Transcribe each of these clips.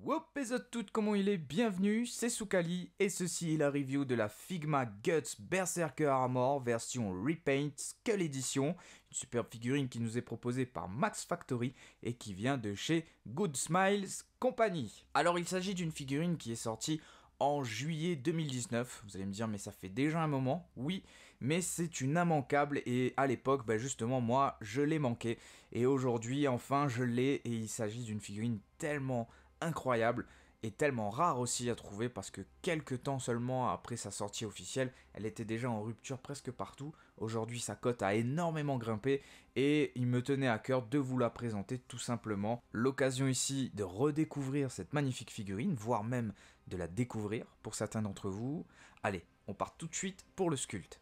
Wop les autres toutes, comment il est? Bienvenue, c'est Soukali et ceci est la review de la Figma Guts Berserker Armor version Repaint Skull Edition, une superbe figurine qui nous est proposée par Max Factory et qui vient de chez Good Smiles Company. Alors il s'agit d'une figurine qui est sortie en juillet 2019, vous allez me dire mais ça fait déjà un moment, oui, mais c'est une immanquable et à l'époque, justement moi je l'ai manqué et aujourd'hui enfin je l'ai et il s'agit d'une figurine tellement incroyable et tellement rare aussi à trouver parce que quelques temps seulement après sa sortie officielle, elle était déjà en rupture presque partout. Aujourd'hui, sa cote a énormément grimpé et il me tenait à cœur de vous la présenter tout simplement. L'occasion ici de redécouvrir cette magnifique figurine, voire même de la découvrir pour certains d'entre vous. Allez, on part tout de suite pour le sculpte.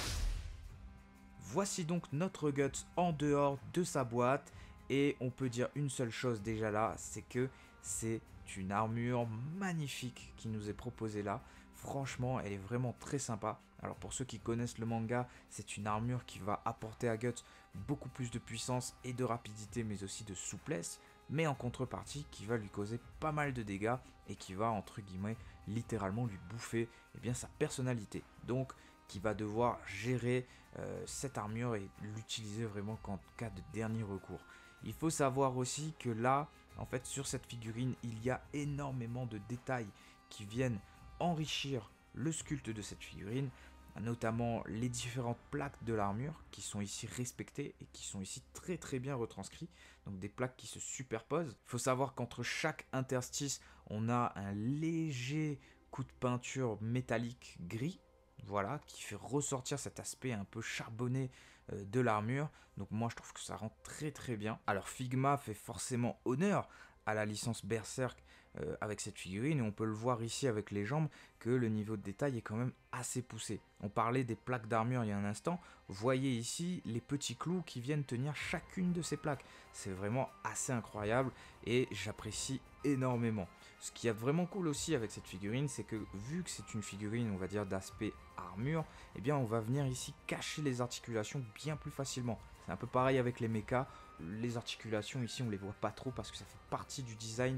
Voici donc notre Guts en dehors de sa boîte. Et on peut dire une seule chose déjà là, c'est que c'est une armure magnifique qui nous est proposée là. Franchement, elle est vraiment très sympa. Alors pour ceux qui connaissent le manga, c'est une armure qui va apporter à Guts beaucoup plus de puissance et de rapidité, mais aussi de souplesse. Mais en contrepartie, qui va lui causer pas mal de dégâts et qui va, entre guillemets, littéralement lui bouffer sa personnalité. Donc, qui va devoir gérer cette armure et l'utiliser vraiment qu'en cas de dernier recours. Il faut savoir aussi que là, en fait, sur cette figurine, il y a énormément de détails qui viennent enrichir le sculpte de cette figurine, notamment les différentes plaques de l'armure qui sont ici respectées et qui sont ici très très bien retranscrites, donc des plaques qui se superposent. Il faut savoir qu'entre chaque interstice, on a un léger coup de peinture métallique gris, voilà, qui fait ressortir cet aspect un peu charbonné de l'armure. Donc moi je trouve que ça rend très très bien. Alors Figma fait forcément honneur à la licence Berserk avec cette figurine, et on peut le voir ici avec les jambes que le niveau de détail est quand même assez poussé. On parlait des plaques d'armure il y a un instant, voyez ici les petits clous qui viennent tenir chacune de ces plaques. C'est vraiment assez incroyable et j'apprécie énormément. Ce qui est vraiment cool aussi avec cette figurine, c'est que vu que c'est une figurine, on va dire, d'aspect armure, on va venir ici cacher les articulations bien plus facilement. C'est un peu pareil avec les mechas, les articulations ici on les voit pas trop parce que ça fait partie du design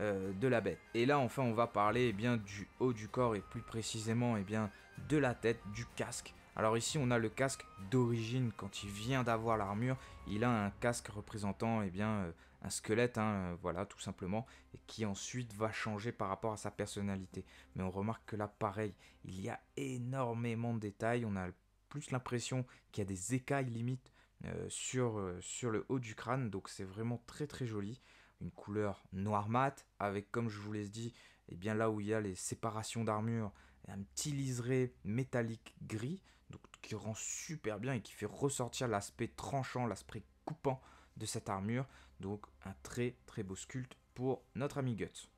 de la bête. Et là enfin on va parler du haut du corps et plus précisément de la tête, du casque. Alors ici on a le casque d'origine quand il vient d'avoir l'armure, il a un casque représentant un squelette, voilà tout simplement, et qui ensuite va changer par rapport à sa personnalité. Mais on remarque que là pareil, il y a énormément de détails, on a plus l'impression qu'il y a des écailles limite sur le haut du crâne, donc c'est vraiment très très joli. Une couleur noir mat avec, comme je vous l'ai dit, là où il y a les séparations d'armure, un petit liseré métallique gris, donc qui rend super bien et qui fait ressortir l'aspect tranchant, l'aspect coupant de cette armure. Donc un très très beau sculpte pour notre ami Guts.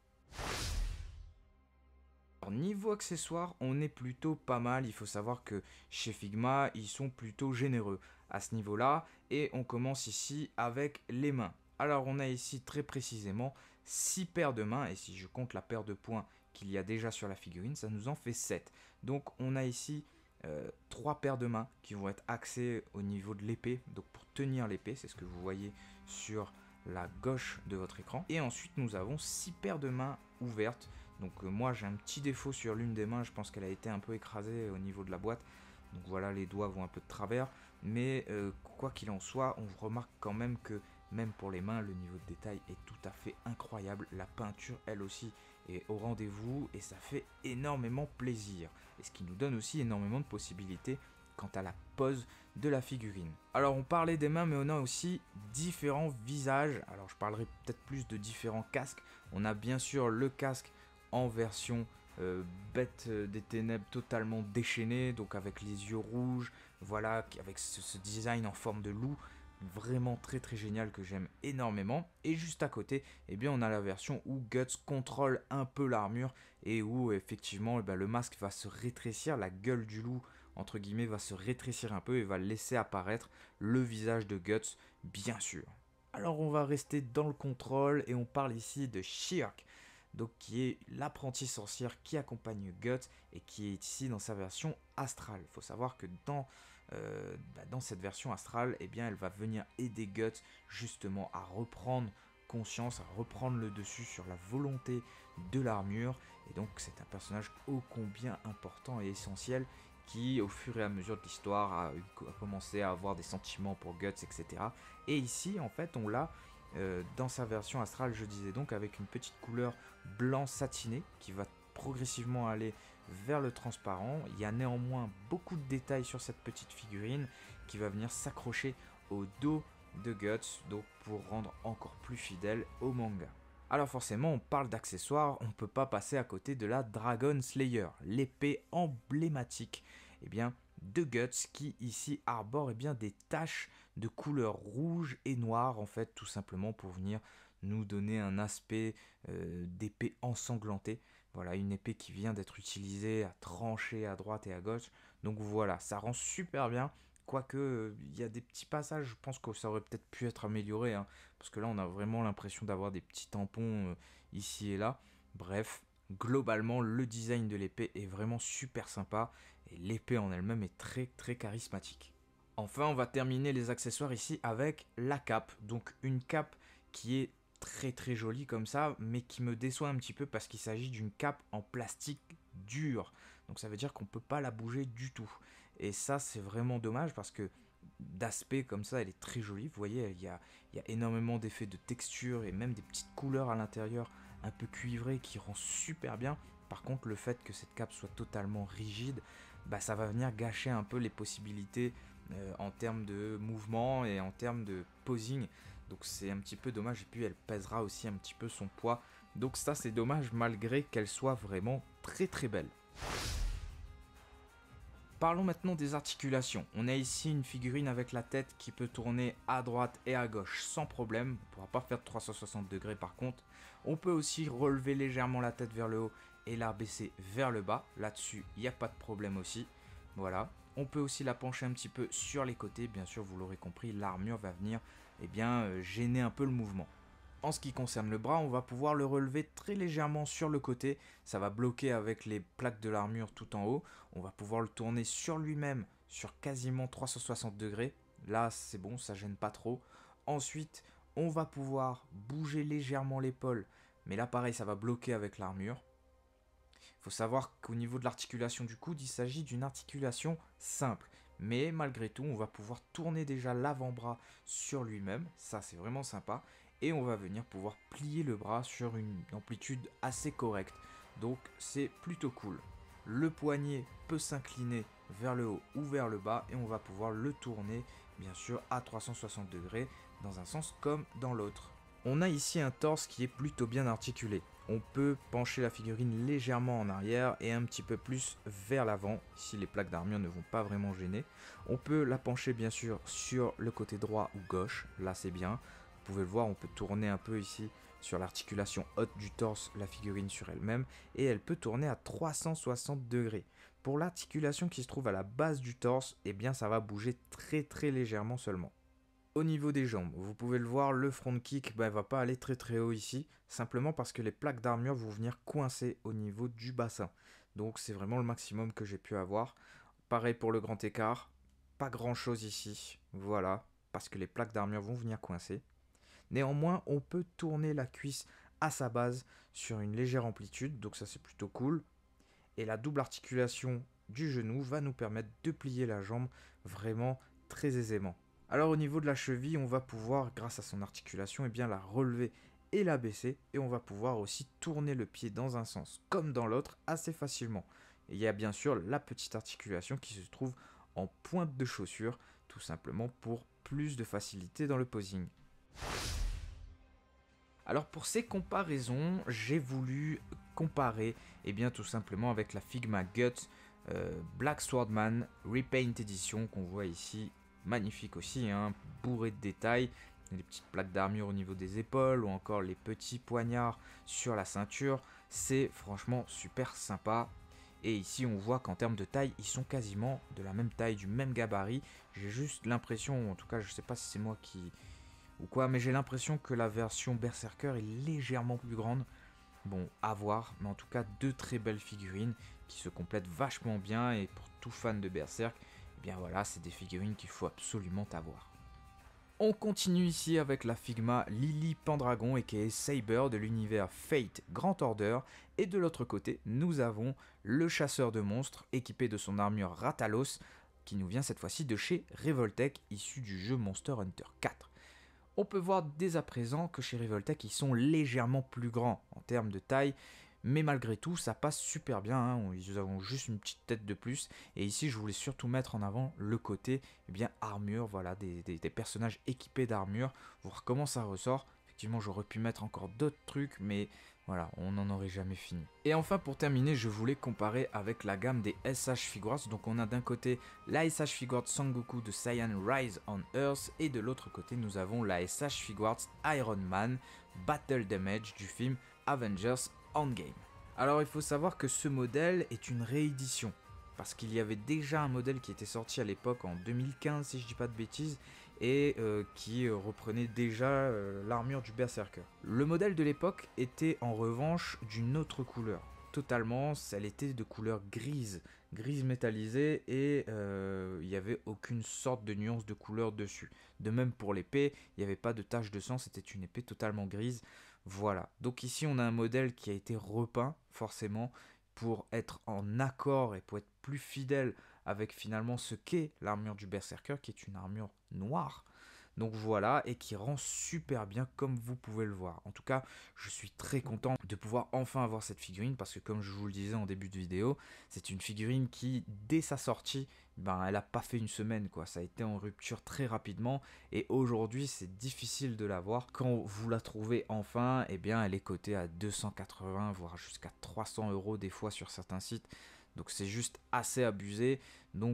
Alors, niveau accessoires, on est plutôt pas mal. Il faut savoir que chez Figma, ils sont plutôt généreux à ce niveau-là. Et on commence ici avec les mains. Alors on a ici très précisément 6 paires de mains. Et si je compte la paire de poings qu'il y a déjà sur la figurine, ça nous en fait 7. Donc on a ici 3 paires de mains qui vont être axées au niveau de l'épée. Donc pour tenir l'épée, c'est ce que vous voyez sur la gauche de votre écran. Et ensuite nous avons 6 paires de mains ouvertes. Donc moi j'ai un petit défaut sur l'une des mains, je pense qu'elle a été un peu écrasée au niveau de la boîte. Donc voilà, les doigts vont un peu de travers. Mais quoi qu'il en soit, on remarque quand même que même pour les mains, le niveau de détail est tout à fait incroyable. La peinture, elle aussi, est au rendez-vous et ça fait énormément plaisir. Et ce qui nous donne aussi énormément de possibilités quant à la pose de la figurine. Alors on parlait des mains, mais on a aussi différents visages. Alors je parlerai peut-être plus de différents casques. On a bien sûr le casque en version bête des ténèbres totalement déchaîné, donc avec les yeux rouges, voilà, avec ce design en forme de loup, vraiment très très génial que j'aime énormément. Et juste à côté, on a la version où Guts contrôle un peu l'armure et où effectivement le masque va se rétrécir, la gueule du loup entre guillemets va se rétrécir un peu et va laisser apparaître le visage de Guts, bien sûr. Alors on va rester dans le contrôle et on parle ici de Shirk, donc qui est l'apprentie sorcière qui accompagne Guts et qui est ici dans sa version astrale. Il faut savoir que dans cette version astrale, elle va venir aider Guts justement à reprendre conscience, à reprendre le dessus sur la volonté de l'armure. Et donc c'est un personnage ô combien important et essentiel qui, au fur et à mesure de l'histoire, a commencé à avoir des sentiments pour Guts, etc. Et ici, en fait, on l'a dans sa version astrale, je disais donc, avec une petite couleur blanc satiné qui va progressivement aller vers le transparent. Il y a néanmoins beaucoup de détails sur cette petite figurine qui va venir s'accrocher au dos de Guts, donc pour rendre encore plus fidèle au manga. Alors forcément, on parle d'accessoires, on ne peut pas passer à côté de la Dragon Slayer, l'épée emblématique de Guts qui ici arbore des taches de couleur rouge et noire, en fait, tout simplement pour venir nous donner un aspect d'épée ensanglantée. Voilà, une épée qui vient d'être utilisée à trancher à droite et à gauche. Donc voilà, ça rend super bien. Quoique, il y a des petits passages, je pense que ça aurait peut-être pu être amélioré. Parce que là, on a vraiment l'impression d'avoir des petits tampons ici et là. Bref, globalement, le design de l'épée est vraiment super sympa. Et l'épée en elle-même est très très charismatique. Enfin, on va terminer les accessoires ici avec la cape. Donc une cape qui est très très jolie comme ça, mais qui me déçoit un petit peu parce qu'il s'agit d'une cape en plastique dur. Donc ça veut dire qu'on ne peut pas la bouger du tout. Et ça, c'est vraiment dommage parce que d'aspect comme ça, elle est très jolie. Vous voyez, il y a énormément d'effets de texture et même des petites couleurs à l'intérieur un peu cuivrées qui rend super bien. Par contre, le fait que cette cape soit totalement rigide, ça va venir gâcher un peu les possibilités en termes de mouvement et en termes de posing. Donc c'est un petit peu dommage. Et puis elle pèsera aussi un petit peu son poids. Donc ça, c'est dommage malgré qu'elle soit vraiment très très belle. Parlons maintenant des articulations. On a ici une figurine avec la tête qui peut tourner à droite et à gauche sans problème. On ne pourra pas faire de 360 degrés par contre. On peut aussi relever légèrement la tête vers le haut et la baisser vers le bas. Là-dessus, il n'y a pas de problème aussi. Voilà. On peut aussi la pencher un petit peu sur les côtés. Bien sûr, vous l'aurez compris, l'armure va venir gêner un peu le mouvement. En ce qui concerne le bras, on va pouvoir le relever très légèrement sur le côté. Ça va bloquer avec les plaques de l'armure tout en haut. On va pouvoir le tourner sur lui-même sur quasiment 360 degrés. Là, c'est bon, ça gêne pas trop. Ensuite, on va pouvoir bouger légèrement l'épaule. Mais là, pareil, ça va bloquer avec l'armure. Il faut savoir qu'au niveau de l'articulation du coude, il s'agit d'une articulation simple. Mais malgré tout, on va pouvoir tourner déjà l'avant-bras sur lui-même. Ça, c'est vraiment sympa. Et on va venir pouvoir plier le bras sur une amplitude assez correcte. Donc c'est plutôt cool. Le poignet peut s'incliner vers le haut ou vers le bas et on va pouvoir le tourner bien sûr à 360 degrés dans un sens comme dans l'autre. On a ici un torse qui est plutôt bien articulé. On peut pencher la figurine légèrement en arrière et un petit peu plus vers l'avant, si les plaques d'armure ne vont pas vraiment gêner. On peut la pencher bien sûr sur le côté droit ou gauche, là c'est bien. Vous pouvez le voir, on peut tourner un peu ici sur l'articulation haute du torse, la figurine sur elle-même, et elle peut tourner à 360 degrés. Pour l'articulation qui se trouve à la base du torse, ça va bouger très très légèrement seulement. Au niveau des jambes, vous pouvez le voir, le front kick va pas aller très très haut ici, simplement parce que les plaques d'armure vont venir coincer au niveau du bassin. Donc c'est vraiment le maximum que j'ai pu avoir. Pareil pour le grand écart, pas grand chose ici, voilà, parce que les plaques d'armure vont venir coincer. Néanmoins, on peut tourner la cuisse à sa base sur une légère amplitude, donc ça c'est plutôt cool. Et la double articulation du genou va nous permettre de plier la jambe vraiment très aisément. Alors au niveau de la cheville, on va pouvoir, grâce à son articulation, la relever et la baisser. Et on va pouvoir aussi tourner le pied dans un sens comme dans l'autre assez facilement. Et il y a bien sûr la petite articulation qui se trouve en pointe de chaussure, tout simplement pour plus de facilité dans le posing. Alors pour ces comparaisons, j'ai voulu comparer tout simplement avec la Figma Guts Black Swordman Repaint Edition qu'on voit ici, magnifique aussi, bourré de détails, les petites plaques d'armure au niveau des épaules ou encore les petits poignards sur la ceinture, c'est franchement super sympa. Et ici on voit qu'en termes de taille, ils sont quasiment de la même taille, du même gabarit. J'ai juste l'impression, en tout cas je sais pas si c'est moi qui ou quoi, mais j'ai l'impression que la version Berserker est légèrement plus grande. Bon, à voir, mais en tout cas, deux très belles figurines qui se complètent vachement bien, et pour tout fan de Berserk, voilà, c'est des figurines qu'il faut absolument avoir. On continue ici avec la Figma Lily Pendragon aka Saber de l'univers Fate Grand Order. Et de l'autre côté, nous avons le chasseur de monstres équipé de son armure Ratalos qui nous vient cette fois-ci de chez Revoltech, issu du jeu Monster Hunter 4. On peut voir dès à présent que chez Revoltech, ils sont légèrement plus grands en termes de taille, mais malgré tout, ça passe super bien, hein. Ils ont juste une petite tête de plus. Et ici, je voulais surtout mettre en avant le côté armure, voilà, des personnages équipés d'armure, voir comment ça ressort. Effectivement, j'aurais pu mettre encore d'autres trucs, mais voilà, on n'en aurait jamais fini. Et enfin, pour terminer, je voulais comparer avec la gamme des SH Figuarts. Donc on a d'un côté la SH Figuarts Sangoku de Saiyan Rise on Earth, et de l'autre côté, nous avons la SH Figuarts Iron Man Battle Damage du film Avengers Endgame. Alors il faut savoir que ce modèle est une réédition, parce qu'il y avait déjà un modèle qui était sorti à l'époque en 2015 si je dis pas de bêtises, et qui reprenait déjà l'armure du Berserker. Le modèle de l'époque était en revanche d'une autre couleur, totalement, elle était de couleur grise métallisée, et il n'y avait aucune sorte de nuance de couleur dessus. De même pour l'épée, il n'y avait pas de tache de sang, c'était une épée totalement grise. Voilà, donc ici on a un modèle qui a été repeint forcément pour être en accord et pour être plus fidèle avec finalement ce qu'est l'armure du Berserker, qui est une armure noire. Donc voilà, et qui rend super bien comme vous pouvez le voir. En tout cas, je suis très content de pouvoir enfin avoir cette figurine, parce que comme je vous le disais en début de vidéo, c'est une figurine qui, dès sa sortie, elle n'a pas fait une semaine, quoi. Ça a été en rupture très rapidement, et aujourd'hui c'est difficile de l'avoir. Quand vous la trouvez enfin, elle est cotée à 280 voire jusqu'à 300 € des fois sur certains sites. Donc c'est juste assez abusé. Donc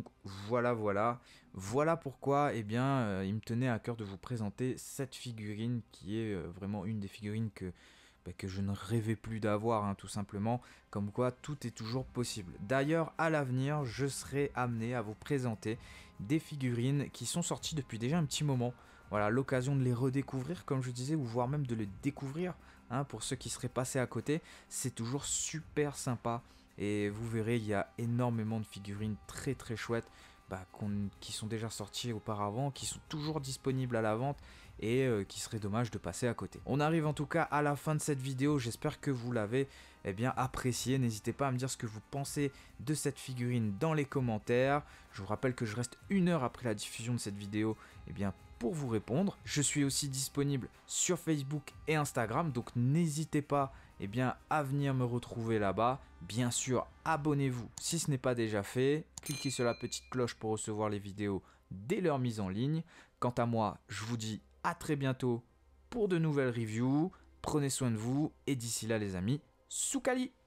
voilà pourquoi il me tenait à cœur de vous présenter cette figurine, qui est vraiment une des figurines que je ne rêvais plus d'avoir, hein, tout simplement. Comme quoi tout est toujours possible. D'ailleurs, à l'avenir, je serai amené à vous présenter des figurines qui sont sorties depuis déjà un petit moment. Voilà, l'occasion de les redécouvrir, comme je disais, ou voire même de les découvrir, hein, pour ceux qui seraient passés à côté. C'est toujours super sympa. Et vous verrez, il y a énormément de figurines très très chouettes qui sont déjà sorties auparavant, qui sont toujours disponibles à la vente, et qui serait dommage de passer à côté. On arrive en tout cas à la fin de cette vidéo, j'espère que vous l'avez apprécié. N'hésitez pas à me dire ce que vous pensez de cette figurine dans les commentaires. Je vous rappelle que je reste 1 heure après la diffusion de cette vidéo pour vous répondre. Je suis aussi disponible sur Facebook et Instagram, donc n'hésitez pas à venir me retrouver là-bas. Bien sûr, abonnez-vous si ce n'est pas déjà fait. Cliquez sur la petite cloche pour recevoir les vidéos dès leur mise en ligne. Quant à moi, je vous dis à très bientôt pour de nouvelles reviews. Prenez soin de vous, et d'ici là les amis, Soukali!